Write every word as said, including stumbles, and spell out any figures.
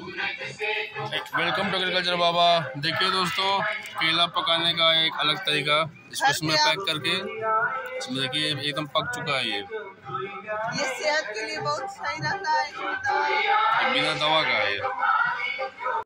Welcome to agriculture बाबा। देखिए दोस्तों, केला पकाने का एक अलग तरीका, इसको इसमें पैक करके देखिए एकदम पक चुका है। ये ये सेहत के लिए बहुत सही रहता है, बिना दवा का है।